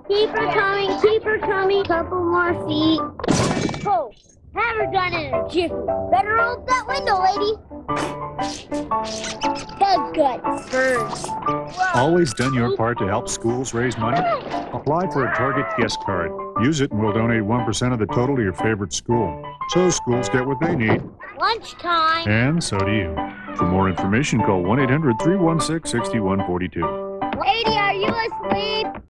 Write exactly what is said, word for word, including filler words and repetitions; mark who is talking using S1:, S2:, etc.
S1: Keep her coming, keep her coming. Couple more feet. Oh, have her done in a jiffy. Better open that window, lady. Good, good. Birds.
S2: Always done your part to help schools raise money? Apply for a Target guest card. Use it and we'll donate one percent of the total to your favorite school. So schools get what they need.
S1: Lunchtime.
S2: And so do you. For more information, call one eight hundred, three one six, six one four two.
S1: Lady, are you asleep?